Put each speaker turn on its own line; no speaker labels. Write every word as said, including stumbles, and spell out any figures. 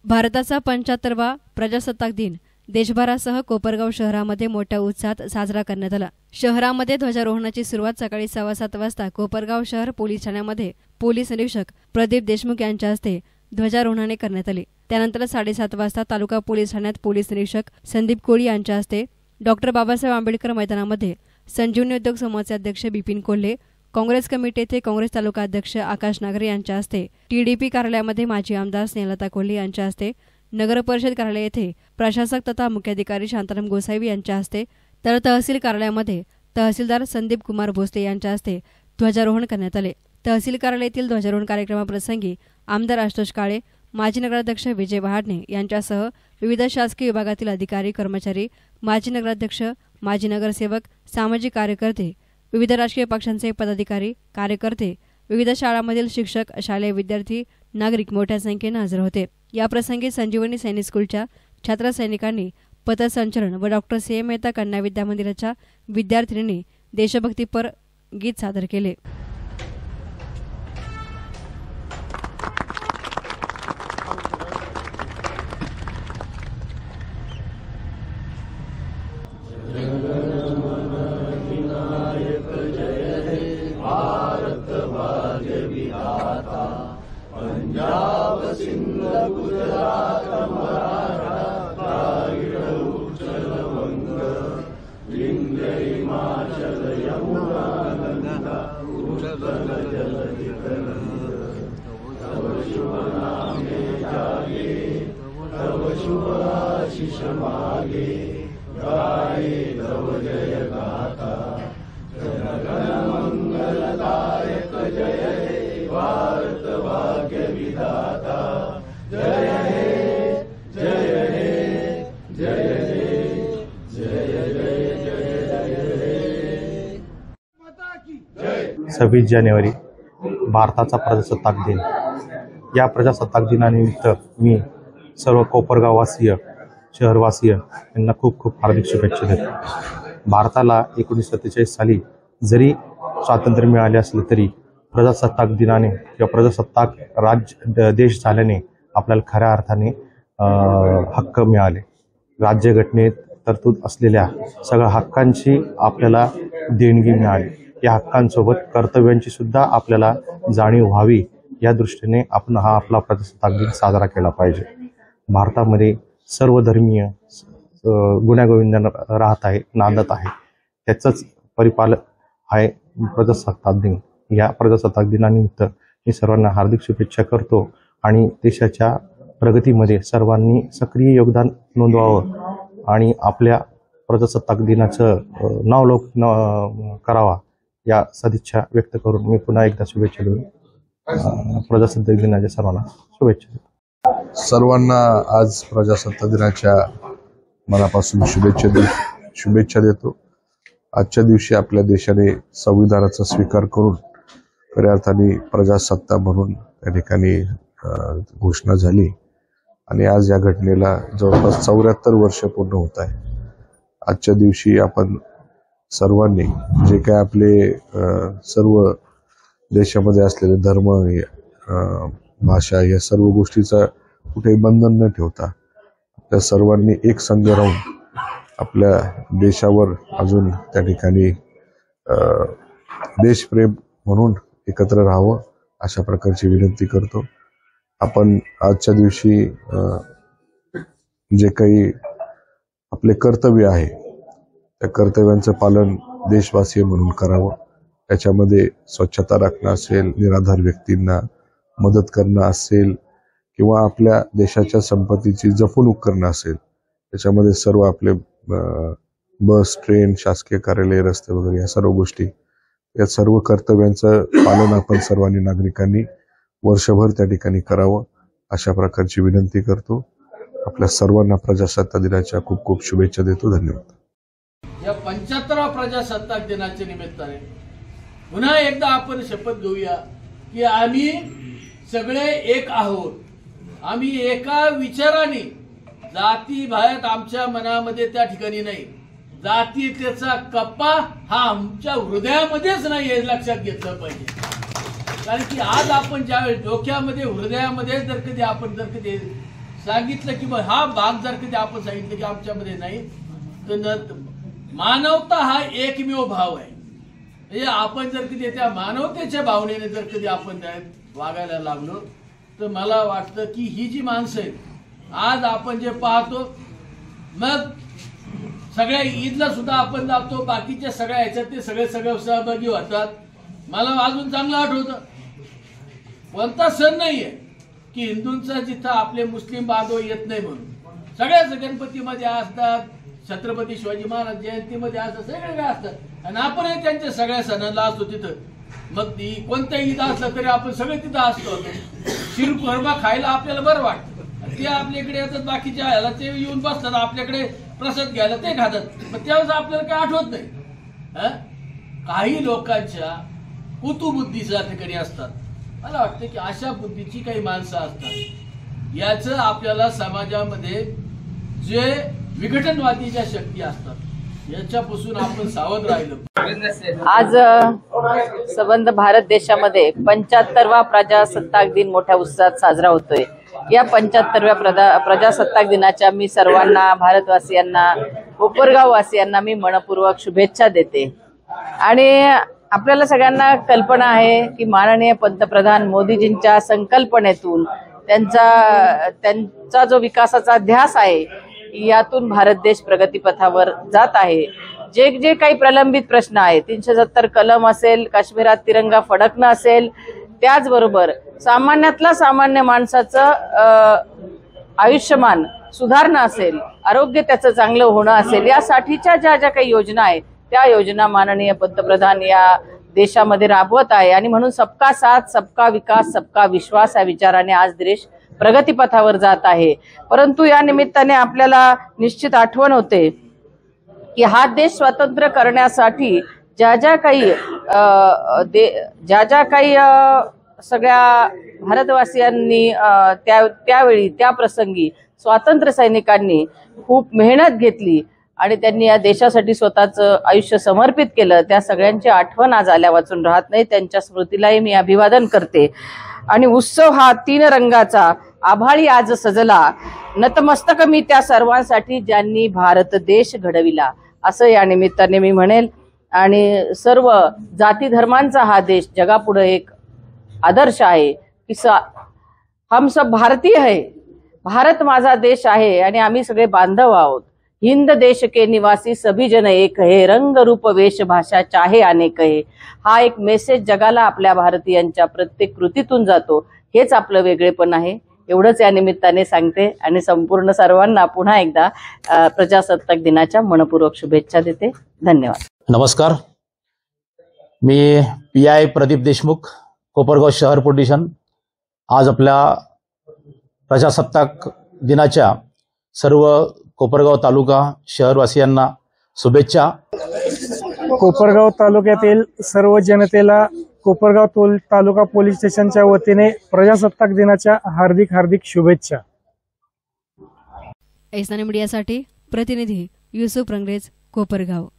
भारताचा पंच्याहत्तरावा प्रजासत्ताक दिन देशभरासह कोपरगाव शहरामध्ये मोठ्या उत्साहात साजरा करण्यात आला। शहरामध्ये ध्वजारोहणाची सुरुवात सकाळी सव्वा सात वाजता कोपरगाव शहर पोलीस ठाण्यामध्ये पोलीस निरीक्षक प्रदीप देशमुख यांच्या हस्ते ध्वजारोहणाने करण्यात आले। त्यानंतर साडेसात वाजता तालुका पोलीस ठाण्यात पोलीस निरीक्षक संदीप कोळी यांच्या हस्ते डॉक्टर बाबासाहेब आंबेडकर मैदानामध्ये संजीवनी उद्योग समूहाचे अध्यक्ष बिपिन कोल्हे, काँग्रेस कमिटी येथे काँग्रेस तालुका अध्यक्ष आकाश नागरे यांच्या हस्ते, टीडीपी कार्यालयामध्ये माजी आमदार स्नेहलता कोल्हे यांच्या हस्ते, नगर परिषद कार्यालय येथे प्रशासक तथा मुख्याधिकारी शांताराम गोसावी यांच्या हस्ते, तर तहसील कार्यालयामध्ये तहसीलदार संदीप कुमार भोसले यांच्या हस्ते ध्वजारोहण करण्यात आले। तहसील कार्यालयातील ध्वजारोहण कार्यक्रमाप्रसंगी आमदार आशुतोष काळे, माजी नगराध्यक्ष विजय वहाडणे यांच्यासह विविध शासकीय विभागातील अधिकारी कर्मचारी, माजी नगराध्यक्ष, माजी नगरसेवक, सामाजिक कार्यकर्ते, विविध राजकीय पक्षांचे पदाधिकारी, कार्यकर्ते, विविध शाळांमधील शिक्षक, शालेय विद्यार्थी, नागरिक मोठ्या संख्येने हजर होते। या प्रसंगी संजीवनी सैनिक स्कूलच्या छात्र सैनिकांनी पथसंचलन व डॉक्टर सी एम मेहता कन्या विद्या मंदिराच्या विद्यार्थिनींनी देशभक्तीपर गीत सादर केले।
पंजाब सिंध गुजरात मराठा उत्कल वंग विंध्य हिमाचल यमुना गंगा उत्कल जलधि तव शुभ नामे जागे तव शुभ आशीष मागे गाये तव जय गाथा जनगण मंगलदायक जय हे भारत भाग्य विधाता जय हे जय हे जय हे जय जय जय जय माता की जय।
सव्वीस जानेवारी भारताचा प्रजासत्ताक दिन। या प्रजासत्ताक दिनानिमित्त मी सर्व कोपरगाववासीय, शहरवासीय यांना खूप खूप हार्दिक शुभेच्छा देतो। भारताला एकोणीसशे सत्तेचाळीस साली जरी स्वातंत्र्य मिळाले असले तरी प्रजासत्ताक दिनाने किंवा प्रजासत्ताक राज्य देश झाल्याने आपल्याला खऱ्या अर्थाने हक्क मिळाले। राज्यघटनेत तरतूद असलेल्या सगळ्या हक्कांची आपल्याला देणगी मिळाली। या हक्कांसोबत कर्तव्यांची सुद्धा आपल्याला जाणीव व्हावी या दृष्टीने आपण हा आपला प्रजासत्ताक दिन साजरा केला पाहिजे। भारतामध्ये सर्व धर्मीय गुण्यागोविंदाने राहत आहे, नांदत आहे, त्याचंच परिपालक आहे प्रजासत्ताक दिन। या प्रजासत्ताक दिनानिमित्त मी सर्वांना हार्दिक शुभेच्छा करतो आणि देशाच्या प्रगतीमध्ये सर्वांनी सक्रिय योगदान नोंदवावं आणि आपल्या प्रजासत्ताक दिनाचं नावलौकिक करावा या सदिच्छा व्यक्त करून मी पुन्हा एकदा शुभेच्छा देऊन प्रजासत्ताक दिनाच्या सर्वांना शुभेच्छा देतो।
सर्वांना आज प्रजासत्ताक दिनाच्या मनापासून शुभेच्छा दे शुभेच्छा देतो। आजच्या दिवशी आपल्या देशाने संविधानाचा स्वीकार करून खऱ्या अर्थाने प्रजासत्ताक म्हणून त्या ठिकाणी घोषणा झाली आणि आज या घटनेला जवळपास चौऱ्याहत्तर वर्ष पूर्ण होत आहे। आजच्या दिवशी आपण सर्वांनी जे काय आपले सर्व देशामध्ये असलेले धर्म, भाषा या सर्व गोष्टीचा कुठेही बंधन न ठेवता त्या सर्वांनी एक संघ राहून आपल्या देशावर अजून त्या ठिकाणी देशप्रेम म्हणून एकत्र राहावं अशा प्रकारची विनंती करतो। आपण आजच्या दिवशी जे काही आपले कर्तव्य आहे त्या कर्तव्यांचं पालन देशवासी म्हणून करावं। त्याच्यामध्ये स्वच्छता राखणं असेल, निराधार व्यक्तींना मदत करणं असेल किंवा आपल्या देशाच्या संपत्तीची जपणूक करणं असेल, त्याच्यामध्ये सर्व आपले बस, ट्रेन, शासकीय कार्यालय, रस्ते वगैरे या सर्व गोष्टी, या सर्व कर्तव्यांचं पालन आपण सर्वांनी नागरिकांनी वर्षभर त्या ठिकाणी करावं अशा प्रकारची विनंती करतो। आपल्या सर्वांना प्रजासत्ताक दिनाच्या खूप खूप शुभेच्छा देतो। धन्यवाद।
या पंच्याहत्तराव्या प्रजासत्ताक दिनाच्या निमित्ताने पुन्हा एकदा आपण शपथ घेऊया की आम्ही सगळे एक आहोत। आम्ही एका विचाराने, जाती भात आमच्या मनामध्ये त्या ठिकाणी नाही, जातीयतेचा कप्पा हा आमच्या हृदयामध्येच नाही हे लक्षात घेतलं पाहिजे। कारण की आज आपण ज्यावेळेस डोक्यामध्ये, हृदयामध्ये जर कधी आपण जर कधी सांगितलं की हा भाग जर कधी आपण सांगितलं की आमच्यामध्ये नाही तर मानवता हा एकमेव भाव आहे. म्हणजे आपण जर कधी त्या मानवतेच्या भावनेने जर कधी आपण वागायला लागलो तर मला वाटतं की ही जी माणसं आहेत आज आपण जे पाहतो, मग सगळ्या ईदला सुद्धा आपण जातो, बाकीच्या सगळ्या ह्याच्यात ते सगळे सगळे सहभागी होतात. मला अजून चांगलं आठवतं, कोणता सण नाहीये की हिंदूंचा जिथं आपले मुस्लिम बांधव येत नाही म्हणून. सगळ्याच गणपतीमध्ये असतात, छत्रपती शिवाजी महाराज जयंतीमध्ये असतात, सगळे असतात आणि आपणही त्यांच्या सगळ्या सणाला असतो तिथं. मग ती कोणत्या ईद असलं तरी आपण सगळे तिथं असतो. शिरखुर्मा खायला आपल्याला बरं वाटतं, ते आपल्याकडे येतात, बाकीच्या ह्याला ते येऊन बसतात आपल्याकडे प्रसाद घ्यायला, ते खातात, पण त्यावेळेस आपल्याला काही आठवत नाही. काही लोकांच्या कुतुबुद्धीच्या ठिकाणी असतात. मला वाटतं की अशा बुद्धीची काही माणसं असतात, याचं आपल्याला समाजामध्ये जे विघटनवादी ज्या शक्ती असतात याच्यापासून आपण सावध राहिलं.
आज संबंध भारत देशामध्ये पंच्याहत्तरवा प्रजासत्ताक दिन मोठ्या उत्साहात साजरा होतोय. या पंच्याहत्तरव्या प्रजासत्ताक दिनाच्या मी सर्वांना, भारतवासियांना, कोपरगाव वासियांना मी मनपूर्वक शुभेच्छा देते. आणि आपल्याला सगळ्यांना कल्पना आहे की माननीय पंतप्रधान मोदीजींच्या संकल्पनेतून त्यांचा त्यांचा जो विकासाचा ध्यास आहे यातून भारत देश प्रगतीपथावर जात आहे. जे जे काही प्रलंबित प्रश्न आहेत, तीनशे सत्तर कलम असेल, काश्मीरात तिरंगा फडकणं असेल, त्याचबरोबर सामान्यातला सामान्य माणसाचं आयुष्यमान सुधारणं असेल, आरोग्य त्याचं चांगलं होणं असेल, यासाठीच्या ज्या ज्या काही योजना आहेत त्या योजना माननीय पंतप्रधान या देशामध्ये राबवत आहे. आणि म्हणून सबका साथ, सबका विकास, सबका विश्वास या विचाराने आज देश प्रगतीपथावर जात आहे. परंतु या निमित्ताने आपल्याला निश्चित आठवण होते की हा देश स्वतंत्र करण्यासाठी ज्या ज्या काही ज्या ज्या काही सगळ्या भारतवासियांनी त्या त्यावेळी त्या प्रसंगी स्वातंत्र्य सैनिकांनी खूप मेहनत घेतली आणि त्यांनी या देशासाठी स्वतःचं आयुष्य समर्पित केलं, त्या सगळ्यांची आठवण आज आल्या वाचून राहत नाही. त्यांच्या स्मृतीलाही मी अभिवादन करते. आणि उत्सव हा तीन रंगाचा आभाळी आज सजला, नतमस्तक मी त्या सर्वांसाठी ज्यांनी भारत देश घडविला, असं या निमित्ताने मी म्हणेल. आणि सर्व जाती धर्मांचा हा देश जगापुढे एक आदर्श आहे की हम सब भारतीय है, भारत माझा देश आहे आणि आम्ही सगळे बांधव आहोत. हिंद देश के निवासी सभी जन एक है, रंग रूप वेश भाषा चाहे अनेक है. हा एक मेसेज जगाला आपल्या भारतीयांच्या प्रत्येक कृतीतून जातो. हेच आपलं वेगळेपण आहे. एवढंच या निमित्ताने सांगते आणि संपूर्ण सर्वांना पुन्हा एकदा प्रजासत्ताक दिनाच्या मनपूर्वक शुभेच्छा देते. धन्यवाद.
नमस्कार, मी पी आय प्रदीप देशमुख, कोपरगाव शहर पोलीस स्टेशन. आज आपल्या प्रजासत्ताक दिनाच्या सर्व कोपरगाव तालुका शहरवासियांना शुभेच्छा.
कोपरगाव तालुक्यातील सर्व जनतेला कोपरगाव तालुका पोलीस स्टेशनच्या वतीने प्रजासत्ताक दिनाच्या हार्दिक हार्दिक शुभेच्छा.
ऐसना मीडियासाठी प्रतिनिधी युसुफ रंगरेज, कोपरगाव.